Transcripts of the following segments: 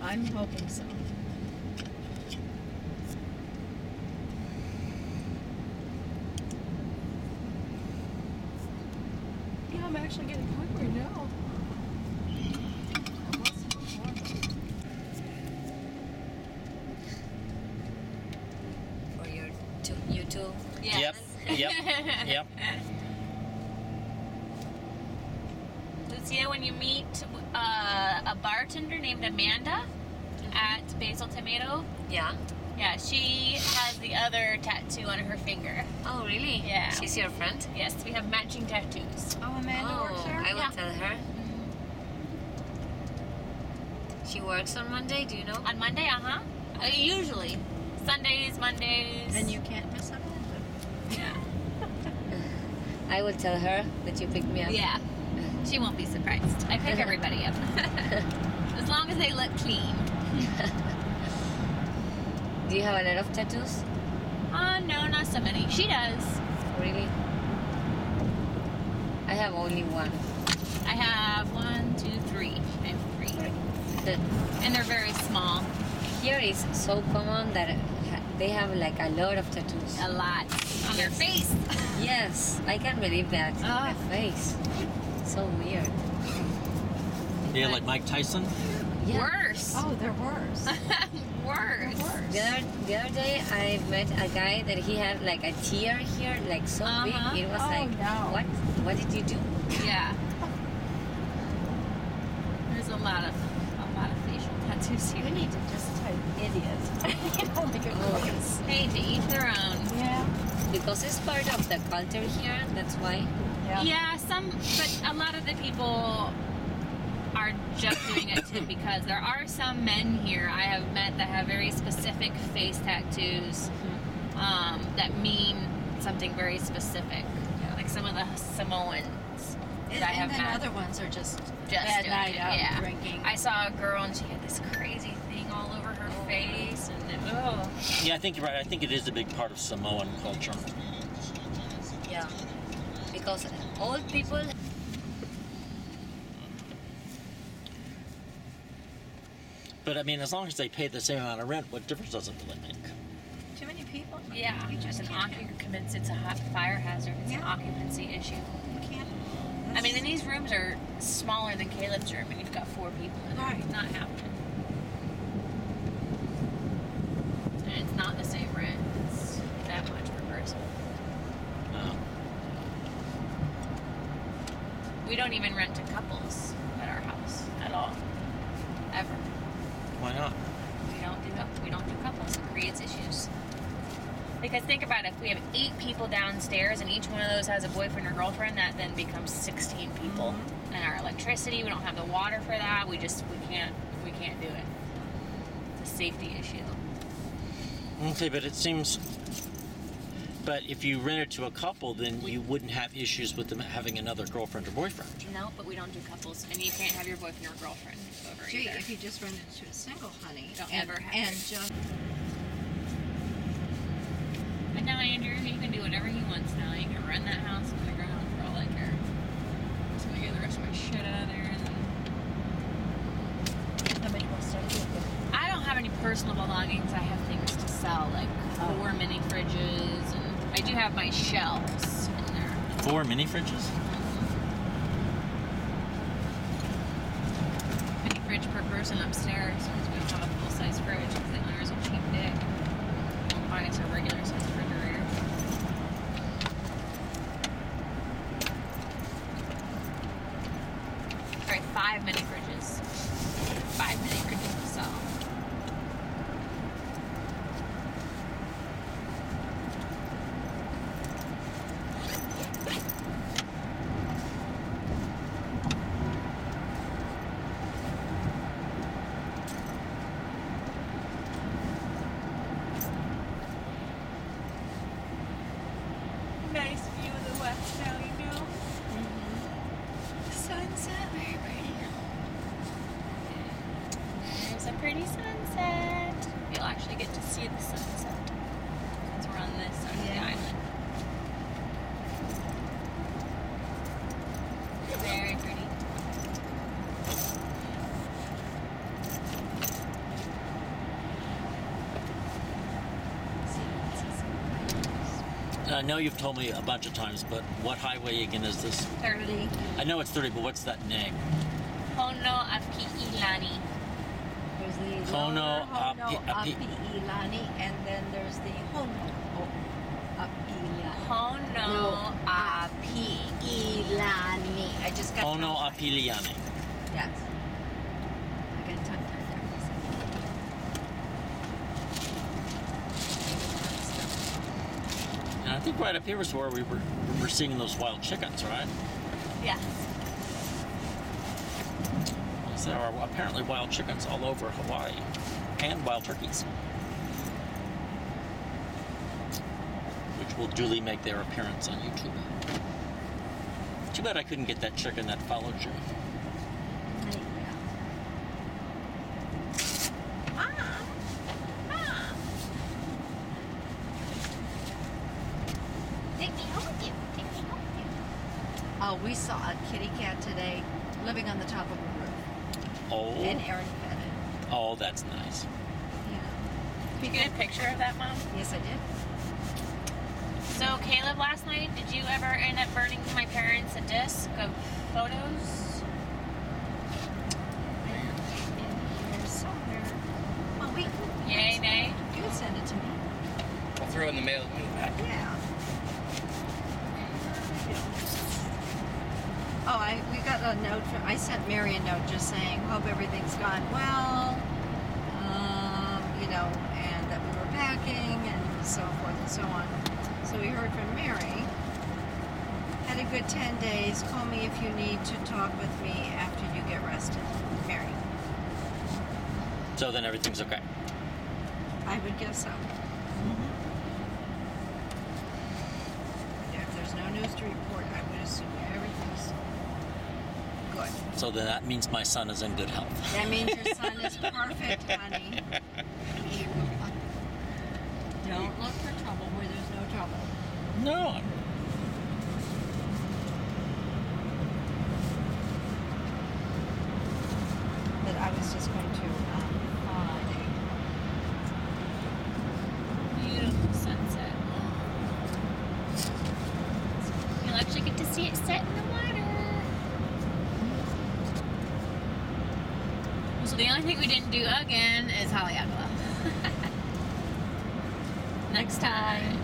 I'm hoping so. Yeah, I'm actually getting hungry now. For your YouTube. Yep. Yep. Yep. Lucia, when you meet a bartender named Amanda at Basil Tomato, Yeah. yeah, she has the other tattoo on her finger. Oh, really? Yeah. She's your friend? Yes, we have matching tattoos. Oh, Amanda works there? I will Yeah. tell her. She works on Monday, do you know? On Monday, usually. Sundays, Mondays. And you can't miss Amanda. Yeah. I will tell her that you picked me up. Yeah. She won't be surprised. I pick everybody up. As long as they look clean. Do you have a lot of tattoos? No, not so many. She does. Really? I have only one. I have 1, 2, 3. I have 3. And they're very small. Here is so common that they have like a lot of tattoos. A lot. On their face. Yes, I can't believe that. Ah. My face. So weird. Yeah, like Mike Tyson. Yeah. Worse. Oh, they're worse. Worse. The other day I met a guy that he had like a tear here, like so big. It was Oh, like, no. what did you do? Yeah. There's a lot of facial tattoos You here. need to just type idiot. You know, like a voice. Hey, to each their own. Yeah. Because it's part of the culture here, that's why. Yeah, but a lot of the people are just doing it too because there are some men here I have met that have very specific face tattoos that mean something very specific. Like some of the Samoans that I have And then met. other ones are just Just bad doing night it, out yeah. drinking. I saw a girl and she had this crazy thing all over her face and Yeah, I think you're right. I think it is a big part of Samoan culture. Yeah. Because old people. But I mean, as long as they pay the same amount of rent, what difference does it really make? Too many people. yeah, You just it's an can't. occupancy. It's a hot fire hazard. It's an Yeah. occupancy issue. You can't. I mean, and these rooms are smaller than Caleb's room, and you've got 4 people in there. Right. It's not happening. And it's not the same rent. It's that much per person. No. We don't even rent to couples at our house at all, ever. Why not? We don't do couples. It creates issues. Because think about it, if we have 8 people downstairs and each one of those has a boyfriend or girlfriend, that then becomes 16 people. And our electricity, we don't have the water for that. We can't do it. It's a safety issue. Okay, but it seems. But if you rent it to a couple, then you wouldn't have issues with them having another girlfriend or boyfriend. No, but we don't do couples, and you can't have your boyfriend or girlfriend over Gee, either. if you just run into a single honey, Don't and, ever have and it. just But now Andrew, he can do whatever he wants now. He can rent that house to the ground for all I care. I'm just gonna get the rest of my shit out of there, and then how many more stuff do you have? I don't have any personal belongings. I have things to sell, like 4 mini fridges, and I do have my shelves in there. 4 mini fridges? Mini fridge per person upstairs, because we don't have a full-size fridge, because the owners are cheap dick. Don't buy us a regular-size refrigerator. Alright, 5 mini fridges. 5 mini fridges to sell. Nice view of the west now, you know. Sunset, very pretty. There's a pretty sunset. You'll actually get to see the sunset since we're on this side of the island. Very pretty. I know you've told me a bunch of times, but what highway again is this? 30. I know it's 30, but what's that name? Honoapiilani. There's the Honoapiilani. Honoapiilani, and then there's the Honoapiilani. Honoapiilani. I just got Honoapiilani. Yes. I got tongue tied there. And I think right up here is where we were seeing those wild chickens, right? Yes. There are apparently wild chickens all over Hawaii, and wild turkeys, which will duly make their appearance on YouTube. Too bad I couldn't get that chicken that followed you. Take me home with you. Take me home with you. Oh, we saw a kitty cat today living on the top of a roof. Oh, And Aaron fed it. oh, that's nice. Yeah. Did you get a picture of that, Mom? Yes, I did. So, Caleb, last night, did you ever end up burning my parents a disc of photos? In here somewhere. Oh, wait. Yay, nay? You could send it to me. I'll throw it in the mail. Yeah. Oh, we got a note from, I sent Mary a note just saying, hope everything's gone well, you know, and that we were packing and so forth and so on. So we heard from Mary. Had a good 10 days. Call me if you need to talk with me after you get rested. Mary. So then everything's okay. I would guess so. If there's no news to report, I would assume everything's good. So then that means my son is in good health. That means your son is perfect, honey. Don't look for trouble where there's no trouble. No. But I was just going to find Beautiful sunset. You'll actually get to see it set in the water. So the only thing we didn't do again is Haleakala. Next time.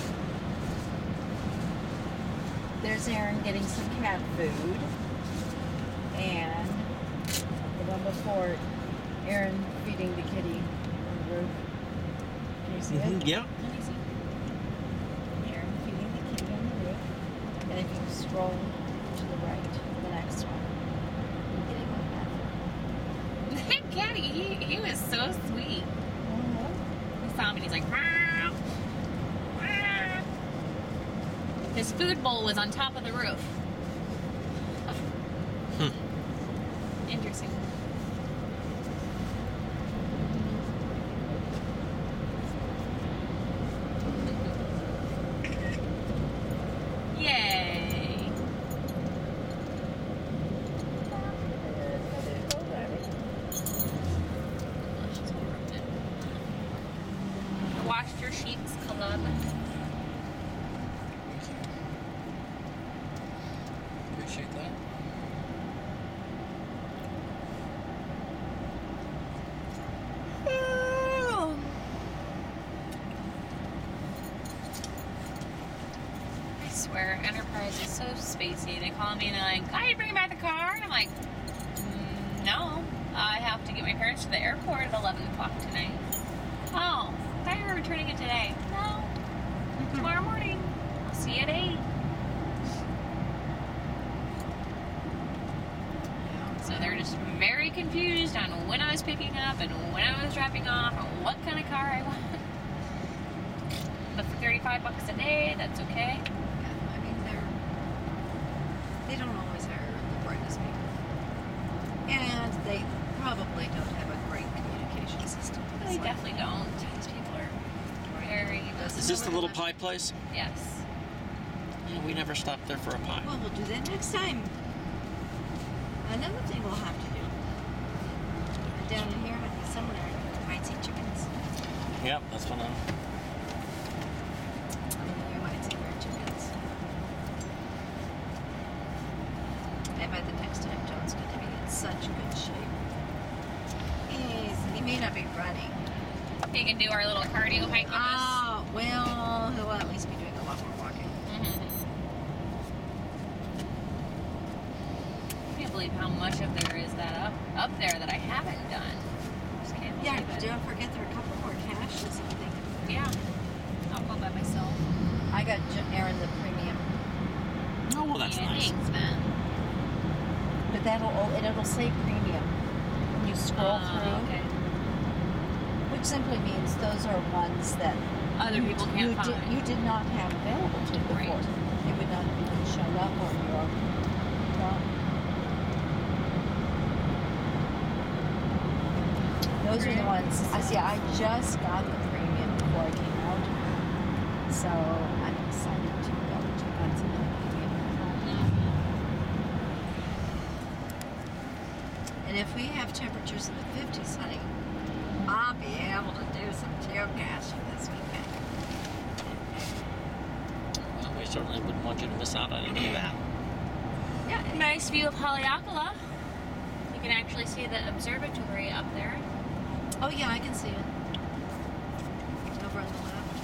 There's Aaron getting some cat food. And the one before, Aaron feeding the kitty on the roof. Can you see it? Yeah. Let me see. Aaron feeding the kitty on the roof. And if you scroll to the right, the next one, you're getting like that. That Caddy, he was so sweet. He saw me and he's like, "Meow." Meow. His food bowl was on top of the roof. Interesting. Yay. Washed your sheets, Caleb. Appreciate that. I swear, Enterprise is so spacey. They call me and they're like, "Can you bring back the car?" And I'm like, "No, I have to get my parents to the airport at 11 o'clock tonight." "Oh, I thought you were returning it today." "No, tomorrow morning. I'll see you at 8. So they're just very confused on when I was picking up and when I was dropping off and what kind of car I want. But for $35 a day, that's okay. Yeah, I mean, they don't always hire the brightest people. And they probably don't have a great communication system. They definitely don't. These people are very... Is this the little pie place? Yes. Yeah, we never stopped there for a pie. Well, we'll do that next time. Another thing we'll have to do. Down in here, somewhere, you might see chickens. Yep, that's what I'm. You might see not be running. We can do our little cardio hike with us. Oh, well, he'll at least be doing a lot more walking. I can't believe how much of there is that up there that I haven't done. Just can't Yeah, believe it. don't forget there are a couple more caches, I think. Yeah. I'll go by myself. I got Aaron the premium. Oh, well, that's Yeah, nice. thanks, man. But it'll say premium when you scroll through, Okay. which simply means those are ones that Other people can't find. you did not have available to you before. Right. They would not have even shown up on your Those are the ones. I see. I just got the premium before I came out, so I'm excited to go check out some of the premium. And if we have temperatures in the 50s, honey, I'll be able to do some geocaching this weekend. Well, we certainly wouldn't want you to miss out on any of that. Yeah, nice view of Haleakala. You can actually see the observatory up there. Oh yeah, I can see it. Over on the left.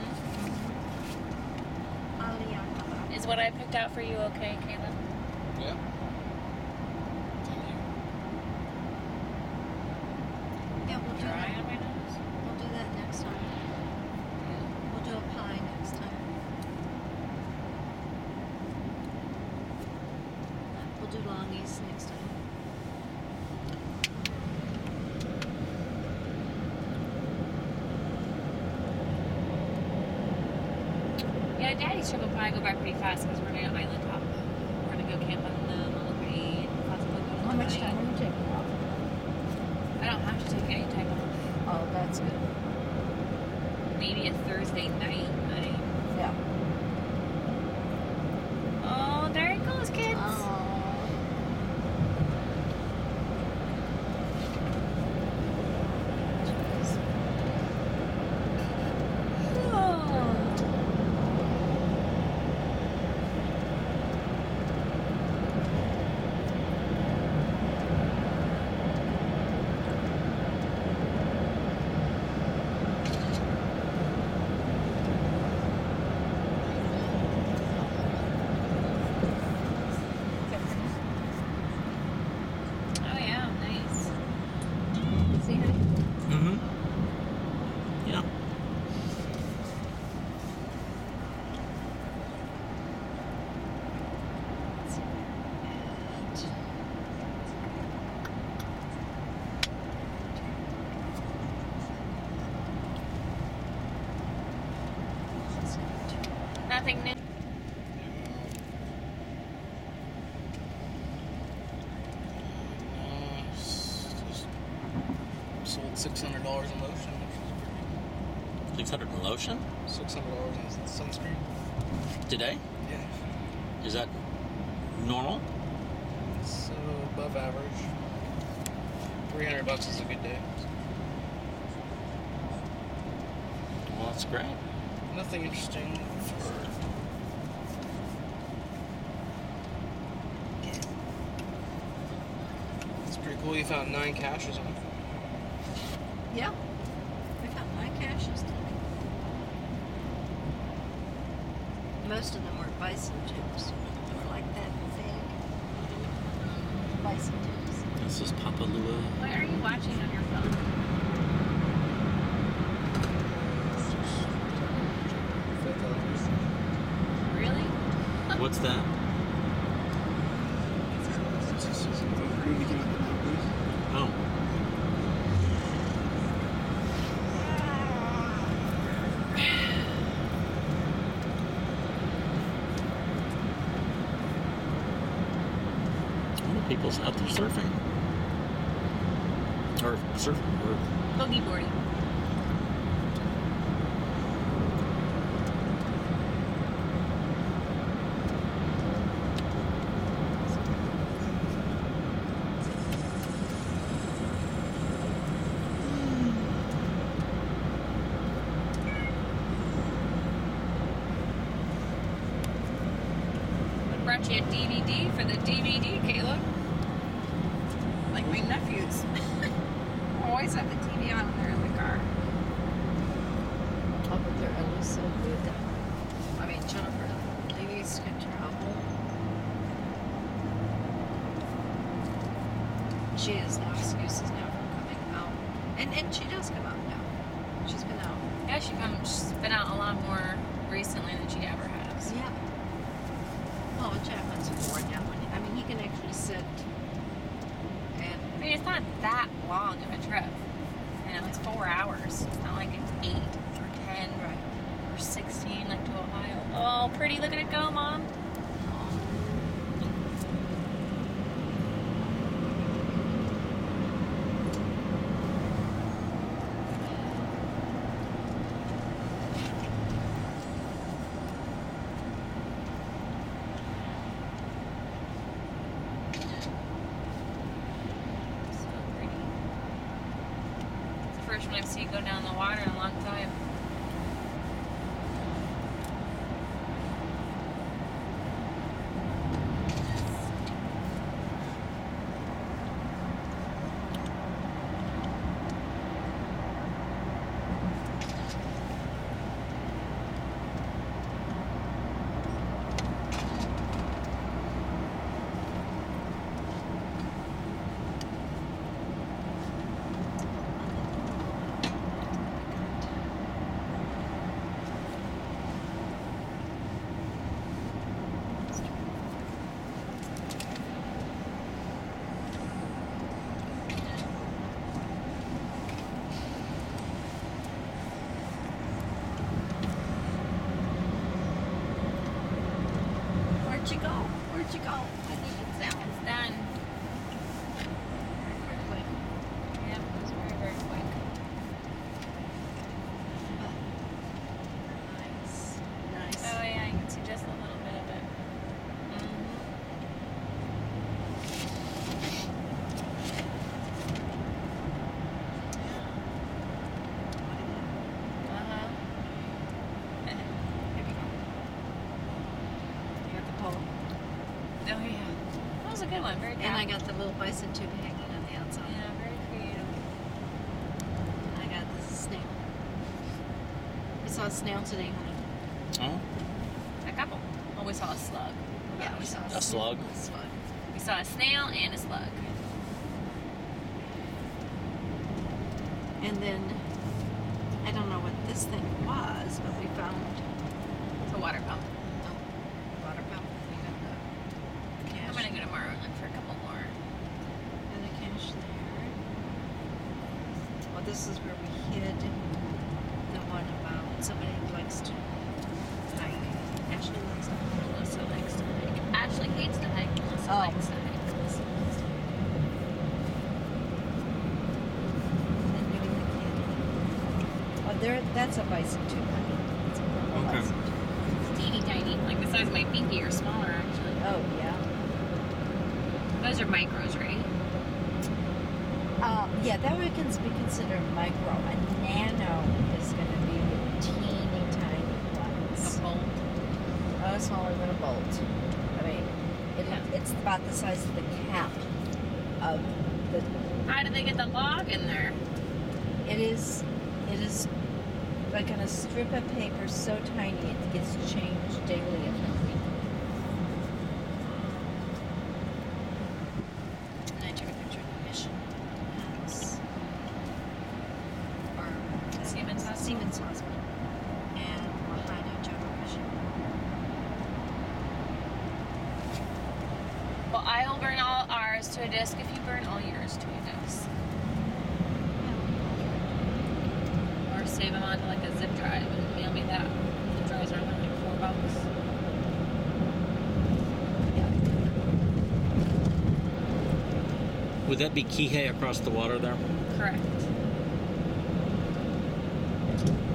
Haleakala. Is what I picked out for you okay, Caleb? Yeah. Thank you. Yeah, we'll do Dry that. on my nose? We'll do that next time. We'll do a pie next time. We'll do longies next time. Yeah, Daddy's trip will probably go by pretty fast because we're going to Island Top. We're going to go camp on the Molokai and possibly go to How much Hawaii. time are you taking off? I don't have to take any time off. Oh, that's good. Maybe a Thursday night. Yeah. Oh, there it goes, kids. Oh. Oh, yeah, nice. See, honey? Mm-hmm. Yeah. Nothing new. Sold $600 in lotion, which 600 in lotion was pretty good. $600 in sunscreen. today? Yeah. Is that normal? It's above average. $300 is a good day. Well, that's great. Nothing interesting for. It's pretty cool. You found 9 caches on it. Yeah. We found 9 caches today. Most of them were bison tubes. They were like that big. Bison tubes. This is Papalua. What are you watching on your phone? Really? What's that? Oh. A lot of people's out there surfing. Or surfing. Or Boogie boarding. I brought you a DVD for the DVD, Caleb. Like my nephews. Oh, always have the TV on when they're in the car. Oh, but they're always so good. I mean, Jennifer, ladies can travel. She has no excuses now for coming out. And she does come out now. She's been out. Yeah, she's been out a lot more recently than she ever has. Yeah. Oh, Chapman's bored now. I mean, he can actually sit and... I mean, it's not that long of a trip. You know, it's 4 hours. It's not like it's 8 or 10 or 16 like to Ohio. Oh, pretty. Look at it go, Mom. So pretty. It's the first one I've seen go down the water in a long time. Where'd you go? Where'd you go? I think it's down. It's done. Quick. Yep, it was very, very quick. Nice. Nice. Oh yeah, you can see just a little bit of it. Uh-huh. Here we go. You got the pole. Oh yeah. That was a good one. Very And I crafty. got the little bison tube hanging on the outside. Yeah, very creative. I got this snail. We saw a snail today, honey. Oh, A couple. Oh, we saw a slug. Yeah, we saw a slug. A slug. We saw a snail and a slug. And then, I don't know what this thing was, but we found It's a water pump. a water pump. We got the cash. I'm gonna go tomorrow and look for a couple more. And the cash there. Well, this is where we hid the one about somebody who likes to hike. Ashley likes to hike. Melissa likes to hike. Ashley hates to hike. Melissa Oh. likes to hike. Melissa likes to hike. And doing the canyon. Oh, there. That's a bison too, honey. It's a little Okay. bison too. It's teeny tiny, like the size of my pinky or smaller actually. Oh yeah. Those are micros, right? Yeah, that would be considered micro. A nano is going to be the teeny tiny ones. A bolt. Oh, smaller than a bolt. I mean, it's about the size of the cap of the. How did they get the log in there? It is like on a strip of paper so tiny it gets changed daily at home. And I took a picture of the mission house. Or Siemens Hospital? Siemens Hospital. And Lahaina General Mission. Well, I'll burn all ours to a disc if you burn all yours to a disc. Or save them onto like a zip drive and mail me that. Zip drives are only like $4. would that be Kihei across the water there? Correct.